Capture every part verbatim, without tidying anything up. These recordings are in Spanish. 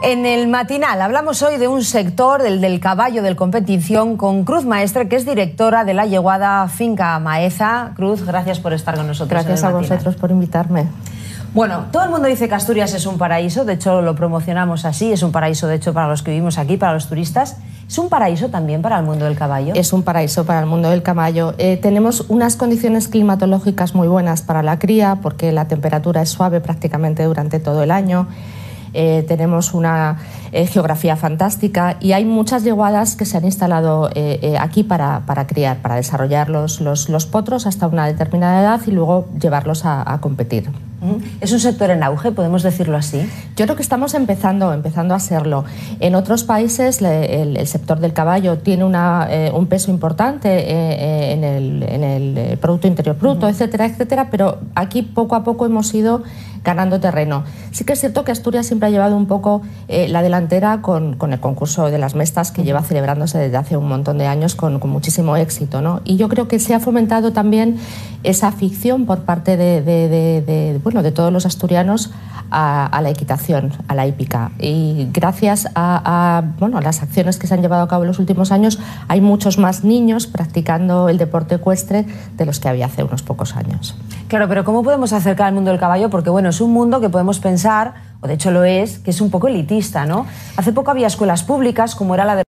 En el matinal hablamos hoy de un sector, el del caballo de competición, con Cruz Maestre, que es directora de la yeguada Finca Maeza. Cruz, gracias por estar con nosotros. Gracias a vosotros por invitarme. Bueno, todo el mundo dice que Asturias es un paraíso, de hecho lo promocionamos así, es un paraíso de hecho para los que vivimos aquí, para los turistas. ¿Es un paraíso también para el mundo del caballo? Es un paraíso para el mundo del caballo. Eh, tenemos unas condiciones climatológicas muy buenas para la cría, porque la temperatura es suave prácticamente durante todo el año. Eh, tenemos una eh, geografía fantástica y hay muchas yeguadas que se han instalado eh, eh, aquí para, para criar, para desarrollar los, los, los potros hasta una determinada edad y luego llevarlos a, a competir. ¿Es un sector en auge, podemos decirlo así? Yo creo que estamos empezando, empezando a serlo. En otros países le, el, el sector del caballo tiene una, eh, un peso importante eh, en, el, en el Producto Interior Bruto, uh-huh. etcétera, etcétera, pero aquí poco a poco hemos ido ganando terreno. Sí que es cierto que Asturias siempre ha llevado un poco eh, la delantera con, con el concurso de las mestas que lleva celebrándose desde hace un montón de años con, con muchísimo éxito, ¿no? Y yo creo que se ha fomentado también esa afición por parte de, de, de, de, bueno, de todos los asturianos a, a la equitación, a la hípica. Y gracias a, a, bueno, a las acciones que se han llevado a cabo en los últimos años, hay muchos más niños practicando el deporte ecuestre de los que había hace unos pocos años. Claro, pero ¿cómo podemos acercar al mundo del caballo? Porque bueno, es un mundo que podemos pensar, o de hecho lo es, que es un poco elitista, ¿no? Hace poco había escuelas públicas, como era la de...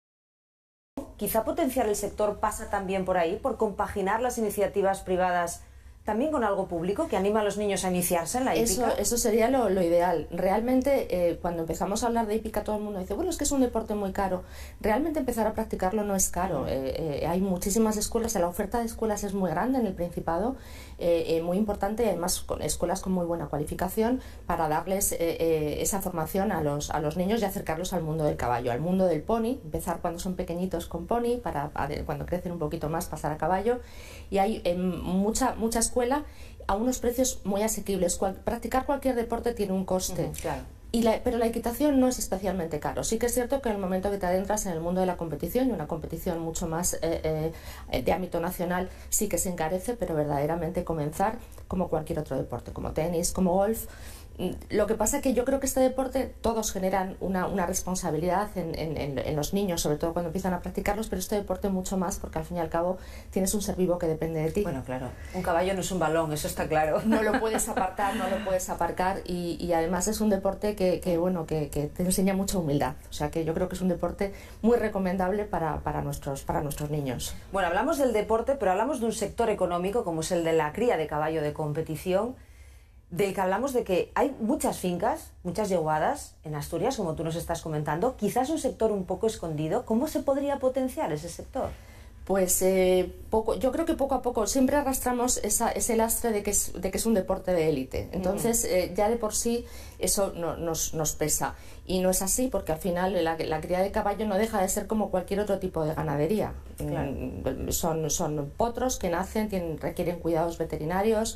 Quizá potenciar el sector pasa también por ahí, por compaginar las iniciativas privadas también con algo público que anima a los niños a iniciarse en la hípica. Eso, eso sería lo, lo ideal. Realmente, eh, cuando empezamos a hablar de hípica, todo el mundo dice, bueno, es que es un deporte muy caro. Realmente empezar a practicarlo no es caro. Eh, eh, hay muchísimas escuelas, la oferta de escuelas es muy grande en el Principado, eh, eh, muy importante, además con escuelas con muy buena cualificación para darles eh, eh, esa formación a los, a los niños y acercarlos al mundo del caballo, al mundo del pony, empezar cuando son pequeñitos con pony, para, para cuando crecen un poquito más pasar a caballo. Y hay eh, mucha, mucha escuela a unos precios muy asequibles. Cual, practicar cualquier deporte tiene un coste. Uh-huh, claro. Y la, pero la equitación no es especialmente caro. Sí que es cierto que en el momento que te adentras en el mundo de la competición, y una competición mucho más eh, eh, de ámbito nacional, sí que se encarece, pero verdaderamente comenzar como cualquier otro deporte, como tenis, como golf. Lo que pasa es que yo creo que este deporte todos generan una, una responsabilidad en, en, en los niños, sobre todo cuando empiezan a practicarlos, pero este deporte mucho más porque al fin y al cabo tienes un ser vivo que depende de ti. Bueno, claro, un caballo no es un balón, eso está claro. No lo puedes apartar, no lo puedes aparcar y, y además es un deporte que, que, bueno, que, que te enseña mucha humildad. O sea que yo creo que es un deporte muy recomendable para, para, nuestros, para nuestros niños. Bueno, hablamos del deporte, pero hablamos de un sector económico como es el de la cría de caballo de competición, del que hablamos de que hay muchas fincas, muchas yeguadas en Asturias, como tú nos estás comentando, quizás un sector un poco escondido. ¿Cómo se podría potenciar ese sector? Pues eh, poco, yo creo que poco a poco siempre arrastramos esa, ese lastre de que, es, de que es un deporte de élite. Entonces eh, ya de por sí eso no, nos, nos pesa. Y no es así porque al final la, la cría de caballo no deja de ser como cualquier otro tipo de ganadería. Claro. Son, son potros que nacen, tienen, requieren cuidados veterinarios.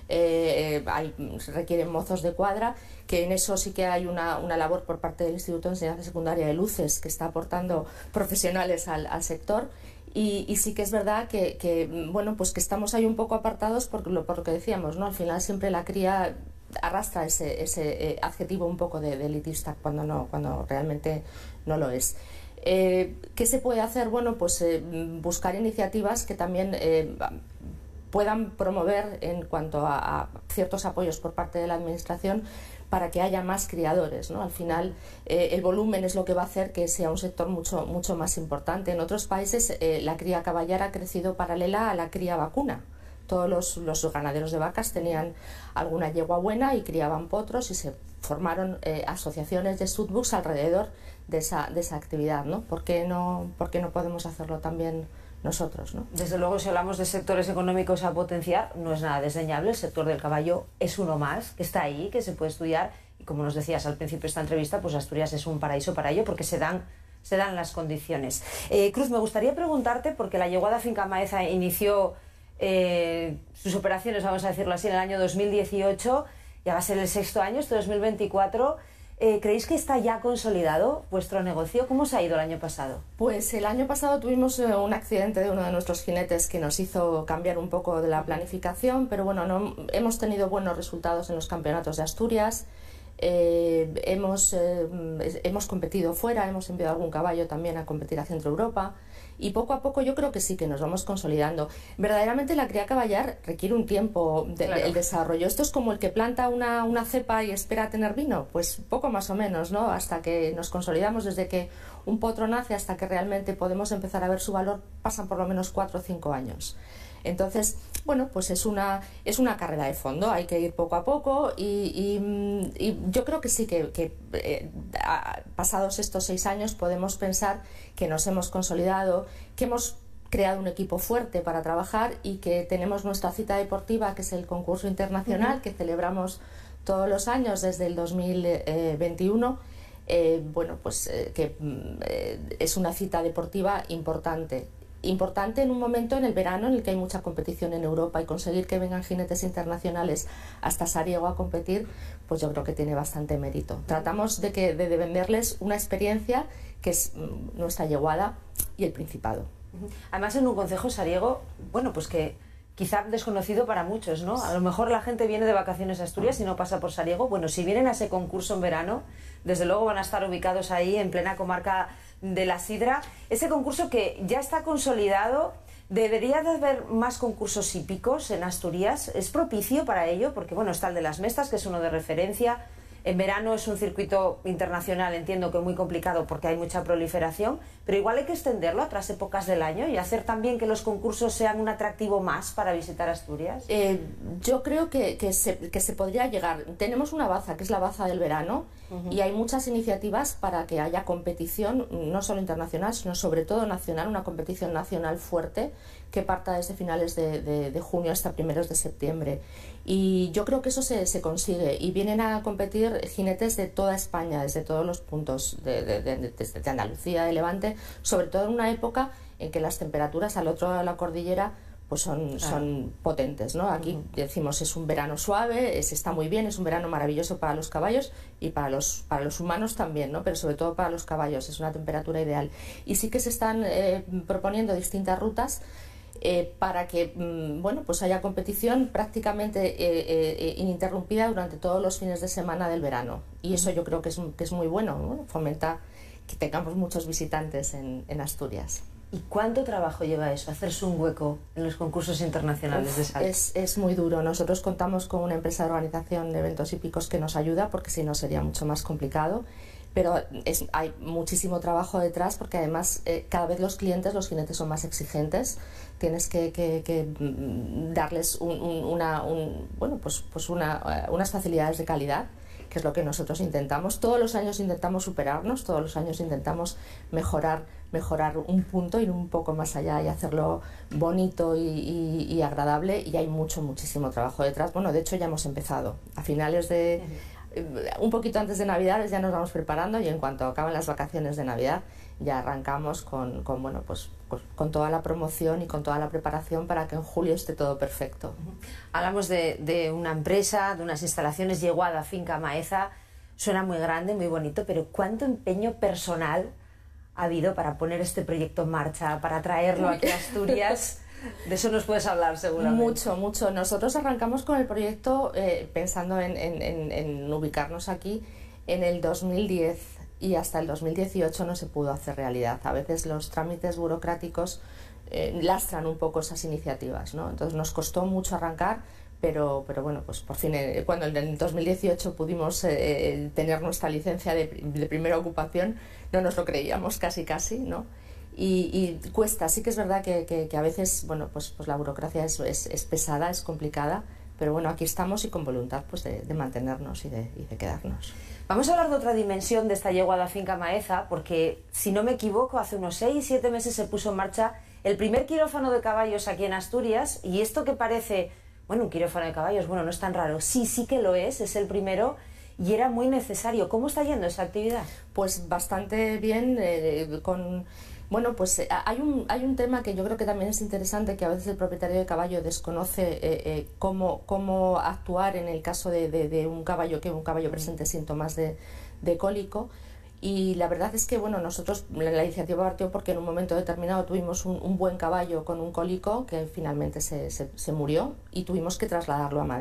Eh, hay, requieren mozos de cuadra, que en eso sí que hay una, una labor por parte del Instituto de Enseñanza Secundaria de Luces que está aportando profesionales al, al sector y, y sí que es verdad que, que, bueno, pues que estamos ahí un poco apartados por lo, por lo que decíamos, ¿no? Al final siempre la cría arrastra ese, ese eh, adjetivo un poco de, de elitista cuando, no, cuando realmente no lo es. Eh, ¿Qué se puede hacer? Bueno, pues eh, buscar iniciativas que también eh, puedan promover en cuanto a, a ciertos apoyos por parte de la administración para que haya más criadores, ¿no? Al final eh, el volumen es lo que va a hacer que sea un sector mucho, mucho más importante. En otros países eh, la cría caballar ha crecido paralela a la cría vacuna. Todos los, los ganaderos de vacas tenían alguna yegua buena y criaban potros y se formaron eh, asociaciones de stud-books alrededor de esa, de esa actividad, ¿no? ¿Por qué no, por qué no podemos hacerlo también nosotros, ¿no? Desde luego, si hablamos de sectores económicos a potenciar, no es nada desdeñable. El sector del caballo es uno más, que está ahí, que se puede estudiar. Y como nos decías al principio de esta entrevista, pues Asturias es un paraíso para ello, porque se dan, se dan las condiciones. Eh, Cruz, me gustaría preguntarte, porque la yeguada Finca Maeza inició eh, sus operaciones, vamos a decirlo así, en el año dos mil dieciocho, ya va a ser el sexto año, este dos mil veinticuatro. Eh, ¿Creéis que está ya consolidado vuestro negocio? ¿Cómo os ha ido el año pasado? Pues el año pasado tuvimos eh, un accidente de uno de nuestros jinetes que nos hizo cambiar un poco de la planificación, pero bueno, no, hemos tenido buenos resultados en los campeonatos de Asturias. Eh, hemos, eh, hemos competido fuera, hemos enviado algún caballo también a competir a Centro Europa y poco a poco yo creo que sí que nos vamos consolidando. Verdaderamente la cría caballar requiere un tiempo de, claro. de, el desarrollo. Esto es como el que planta una, una cepa y espera tener vino, pues poco más o menos, ¿no? Hasta que nos consolidamos, desde que un potro nace hasta que realmente podemos empezar a ver su valor, pasan por lo menos cuatro o cinco años. Entonces, bueno, pues es una, es una carrera de fondo, hay que ir poco a poco y, y, y yo creo que sí que, que eh, pasados estos seis años podemos pensar que nos hemos consolidado, que hemos creado un equipo fuerte para trabajar y que tenemos nuestra cita deportiva, que es el concurso internacional, uh-huh. que celebramos todos los años desde el dos mil veintiuno. Eh, bueno, pues eh, que eh, es una cita deportiva importante. Importante en un momento en el verano en el que hay mucha competición en Europa, y conseguir que vengan jinetes internacionales hasta Sariego a competir, pues yo creo que tiene bastante mérito. Tratamos de, que, de, de venderles una experiencia que es nuestra yeguada y el Principado. Además, en un concejo Sariego, bueno, pues que quizá desconocido para muchos, ¿no? A lo mejor la gente viene de vacaciones a Asturias y no pasa por Sariego. Bueno, si vienen a ese concurso en verano, desde luego van a estar ubicados ahí en plena comarca de la Sidra. Ese concurso que ya está consolidado, debería de haber más concursos hípicos en Asturias. ¿Es propicio para ello? Porque bueno, está el de las Mestas, que es uno de referencia. En verano es un circuito internacional, entiendo que muy complicado porque hay mucha proliferación, pero igual hay que extenderlo a otras épocas del año y hacer también que los concursos sean un atractivo más para visitar Asturias. Eh, yo creo que, que, se, que se podría llegar. Tenemos una baza, que es la baza del verano, uh-huh. y hay muchas iniciativas para que haya competición, no solo internacional, sino sobre todo nacional, una competición nacional fuerte que parta desde finales de, de, de junio hasta primeros de septiembre. Y yo creo que eso se, se consigue, y vienen a competir jinetes de toda España, desde todos los puntos, de, de, de, de, de Andalucía, de Levante, sobre todo en una época en que las temperaturas al otro lado de la cordillera pues son, son potentes, ¿no? Aquí uh-huh. decimos es un verano suave, es, está muy bien, es un verano maravilloso para los caballos y para los, para los humanos también, ¿no? Pero sobre todo para los caballos, es una temperatura ideal. Y sí que se están eh, proponiendo distintas rutas Eh, para que mm, bueno, pues haya competición prácticamente eh, eh, ininterrumpida durante todos los fines de semana del verano, y eso yo creo que es, que es muy bueno, ¿no? Fomenta que tengamos muchos visitantes en, en Asturias. ¿Y cuánto trabajo lleva eso, hacerse un hueco en los concursos internacionales Uf, de salto? Es, es muy duro. Nosotros contamos con una empresa de organización de eventos hípicos que nos ayuda, porque si no sería mucho más complicado. Pero es, hay muchísimo trabajo detrás, porque además eh, cada vez los clientes, los jinetes son más exigentes. Tienes que, que, que darles un, un, una, un, bueno, pues, pues una, unas facilidades de calidad, que es lo que nosotros intentamos. Todos los años intentamos superarnos, todos los años intentamos mejorar, mejorar un punto, ir un poco más allá y hacerlo bonito y, y, y agradable, y hay mucho, muchísimo trabajo detrás. Bueno, de hecho ya hemos empezado. A finales de... un poquito antes de Navidades ya nos vamos preparando, y en cuanto acaben las vacaciones de Navidad ya arrancamos con, con, bueno, pues, pues, con toda la promoción y con toda la preparación para que en julio esté todo perfecto. Hablamos de, de una empresa, de unas instalaciones, Yeguada Finca Maeza, suena muy grande, muy bonito, pero ¿cuánto empeño personal ha habido para poner este proyecto en marcha, para traerlo aquí a Asturias? De eso nos puedes hablar seguramente. Mucho, mucho. Nosotros arrancamos con el proyecto eh, pensando en, en, en, en ubicarnos aquí en el dos mil diez, y hasta el dos mil dieciocho no se pudo hacer realidad. A veces los trámites burocráticos eh, lastran un poco esas iniciativas, ¿no? Entonces nos costó mucho arrancar, pero, pero bueno, pues por fin, eh, cuando en el dos mil dieciocho pudimos eh, tener nuestra licencia de, de primera ocupación, no nos lo creíamos casi casi, ¿no? Y, y cuesta, sí que es verdad que, que, que a veces, bueno, pues, pues la burocracia es, es, es pesada, es complicada, pero bueno, aquí estamos, y con voluntad pues de, de mantenernos y de, y de quedarnos. Vamos a hablar de otra dimensión de esta yeguada Finca Maeza, porque si no me equivoco, hace unos seis siete meses se puso en marcha el primer quirófano de caballos aquí en Asturias, y esto que parece, bueno, un quirófano de caballos, bueno, no es tan raro, sí, sí que lo es, es el primero, y era muy necesario. ¿Cómo está yendo esa actividad? Pues bastante bien, eh, con... Bueno, pues eh, hay, un, hay un tema que yo creo que también es interesante, que a veces el propietario de caballo desconoce eh, eh, cómo, cómo actuar en el caso de, de, de un caballo que un caballo presente síntomas de, de cólico. Y la verdad es que, bueno, nosotros, la iniciativa partió porque en un momento determinado tuvimos un, un buen caballo con un cólico que finalmente se, se, se murió, y tuvimos que trasladarlo a Madrid.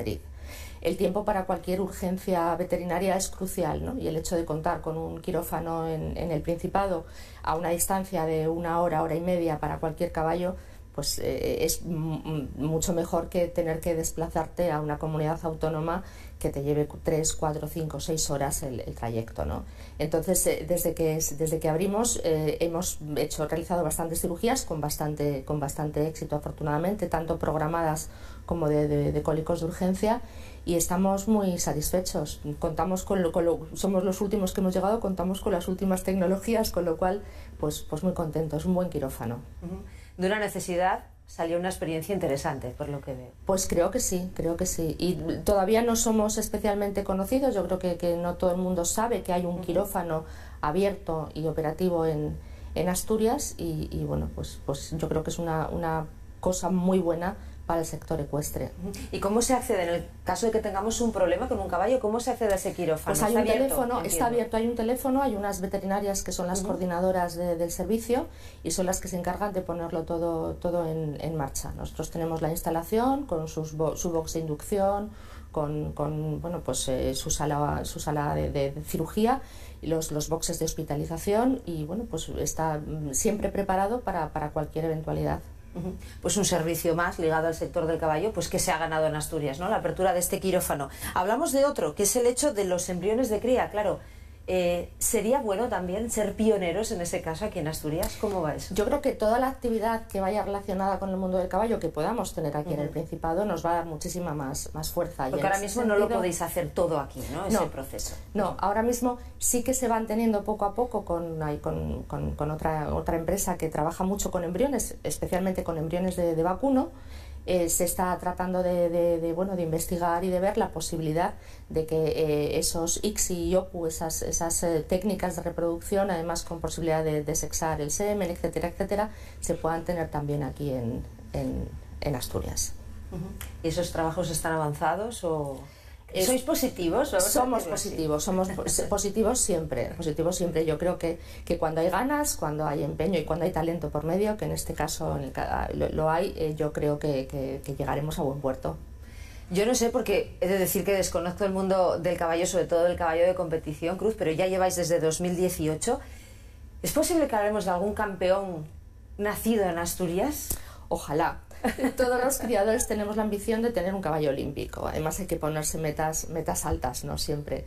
El tiempo para cualquier urgencia veterinaria es crucial, ¿no? Y el hecho de contar con un quirófano en, en el Principado a una distancia de una hora, hora y media para cualquier caballo, pues eh, es mucho mejor que tener que desplazarte a una comunidad autónoma que te lleve tres, cuatro, cinco, seis horas el, el trayecto, ¿no? Entonces, eh, desde, que, desde que abrimos eh, hemos hecho, realizado bastantes cirugías con bastante, con bastante éxito, afortunadamente, tanto programadas como de, de, de cólicos de urgencia, y estamos muy satisfechos. Contamos con lo, con lo, somos los últimos que hemos llegado, contamos con las últimas tecnologías, con lo cual, pues, pues muy contentos, un buen quirófano. Uh-huh. De una necesidad salió una experiencia interesante, por lo que veo. Pues creo que sí, creo que sí. Y todavía no somos especialmente conocidos, yo creo que, que no todo el mundo sabe que hay un quirófano abierto y operativo en, en Asturias, y, y bueno, pues, pues yo creo que es una, una cosa muy buena para el sector ecuestre. ¿Y cómo se accede en el caso de que tengamos un problema con un caballo? ¿Cómo se accede a ese quirófano? Pues hay ¿Está un abierto? teléfono, Entiendo. está abierto, hay un teléfono, hay unas veterinarias que son las Uh-huh. coordinadoras de, del servicio, y son las que se encargan de ponerlo todo, todo en, en marcha. Nosotros tenemos la instalación con sus bo su box de inducción, con, con bueno, pues, eh, su sala, su sala de, de, de cirugía, y los, los boxes de hospitalización, y bueno, pues está siempre preparado para, para cualquier eventualidad. Uh-huh. Pues un servicio más ligado al sector del caballo, pues que se ha ganado en Asturias, ¿no? La apertura de este quirófano. Hablamos de otro, que es el hecho de los embriones de cría, claro. Eh, ¿Sería bueno también ser pioneros en ese caso aquí en Asturias? ¿Cómo va eso? Yo creo que toda la actividad que vaya relacionada con el mundo del caballo que podamos tener aquí uh-huh. en el Principado nos va a dar muchísima más, más fuerza. Porque ahora mismo sentido... no lo podéis hacer todo aquí, ¿no? Ese no, proceso. No, ahora mismo sí que se van teniendo poco a poco con, con, con, con otra, otra empresa que trabaja mucho con embriones, especialmente con embriones de, de vacuno. Eh, se está tratando de, de, de, bueno, de investigar y de ver la posibilidad de que eh, esos I C S I y O P U, esas, esas eh, técnicas de reproducción, además con posibilidad de, de sexar el semen, etcétera, etcétera, se puedan tener también aquí en, en, en Asturias. Uh-huh. ¿Y esos trabajos están avanzados o...? Es, ¿Sois positivos? Somos positivos, somos positivos siempre, positivos siempre. Yo creo que, que cuando hay ganas, cuando hay empeño y cuando hay talento por medio, que en este caso en el, lo, lo hay, eh, yo creo que, que, que llegaremos a buen puerto. Yo no sé, porque he de decir que desconozco el mundo del caballo, sobre todo del caballo de competición, Cruz, pero ya lleváis desde dos mil dieciocho. ¿Es posible que hablemos de algún campeón nacido en Asturias? Ojalá. Todos los criadores tenemos la ambición de tener un caballo olímpico. Además hay que ponerse metas, metas altas, ¿no? Siempre.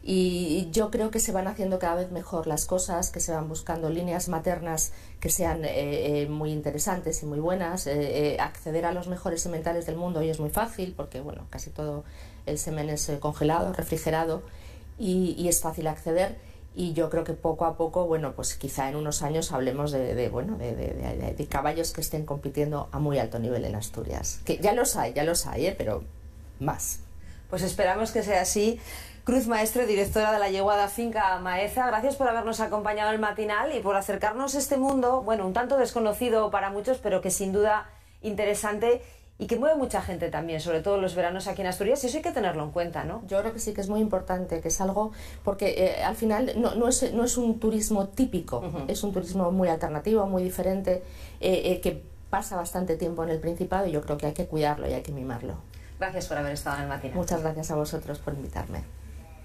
Y yo creo que se van haciendo cada vez mejor las cosas, que se van buscando líneas maternas que sean eh, eh, muy interesantes y muy buenas. Eh, eh, acceder a los mejores sementales del mundo hoy es muy fácil, porque bueno, casi todo el semen es eh, congelado, refrigerado, y, y es fácil acceder. Y yo creo que poco a poco, bueno, pues quizá en unos años hablemos de, de bueno, de, de, de, de caballos que estén compitiendo a muy alto nivel en Asturias. Que ya los hay, ya los hay, ¿eh? Pero más. Pues esperamos que sea así. Cruz Maestre, directora de la yeguada Finca Maeza, gracias por habernos acompañado en el matinal y por acercarnos a este mundo, bueno, un tanto desconocido para muchos, pero que sin duda interesante y que mueve mucha gente también, sobre todo los veranos aquí en Asturias, y eso hay que tenerlo en cuenta, ¿no? Yo creo que sí que es muy importante, que es algo, porque eh, al final no, no, es, no es un turismo típico, uh-huh. es un turismo muy alternativo, muy diferente, eh, eh, que pasa bastante tiempo en el Principado, y yo creo que hay que cuidarlo y hay que mimarlo. Gracias por haber estado en el matinal. Muchas gracias a vosotros por invitarme.